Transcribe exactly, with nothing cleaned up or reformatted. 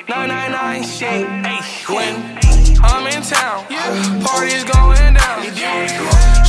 nine nine nine shit. When I'm in town, parties going down.